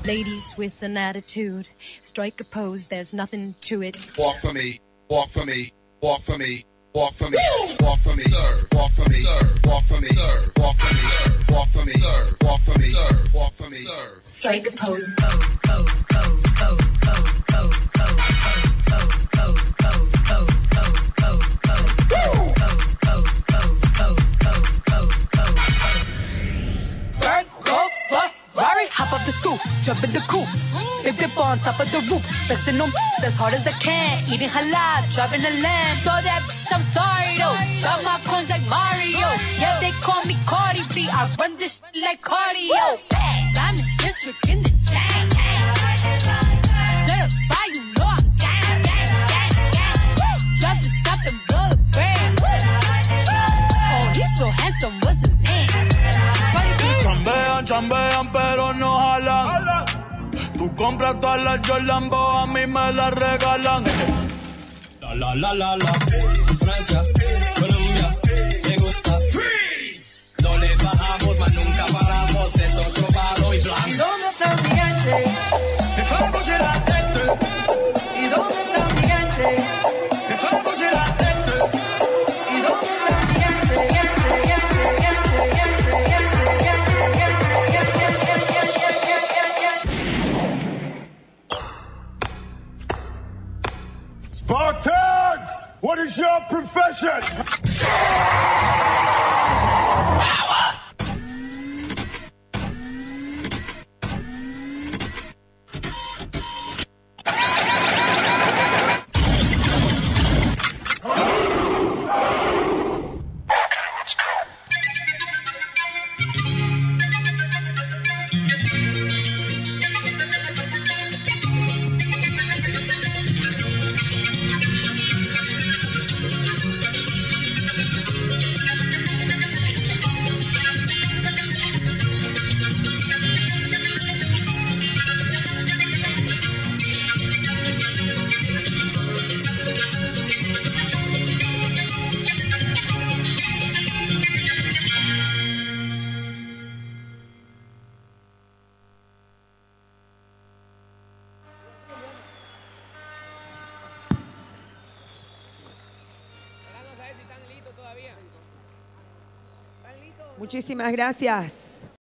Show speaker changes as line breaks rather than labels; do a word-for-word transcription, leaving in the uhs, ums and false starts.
Ladies with an attitude, strike a pose, there's nothing to it.
Walk for me, walk for me, walk for me, walk for me, walk for me, sir, walk for me, sir, walk for me, sir, walk for me, sir, walk for me, sir, walk for me, sir, walk for me, sir.
Strike a pose, pose, pose, pose, pose, pose, pose, pose, pose, pose, pose, pose, pose,
hop up the stoop, jump in the coop, big dip on top of the roof, flexing on as hard as I can, eating halal, driving a lamb. So that bitch, I'm sorry though, got my coins like Mario. Yeah, they call me Cardi B, I run this shit like cardio. I'm the district in the chain. Certified, you know I'm gang, gang, gang, gang. Drop the top and blow the brand. Oh, he's so handsome, what's his name?
Chambean, chambean, pero no jalan. Tú compras todas las Jordan, a mí me las regalan. La la la la la. Francia, Colombia, me gusta. Freeze. No le bajamos, mas nunca paramos. Es otro palo y blanco.
¿Dónde está mi gente?
Me fago chez la tête.
¿Y dónde está mi gente?
Me fago chez la tête.
¿Y dónde está mi gente? Gente, gente, gente, gente, gente.
Spartans! What is your profession? Power!
Muchísimas gracias.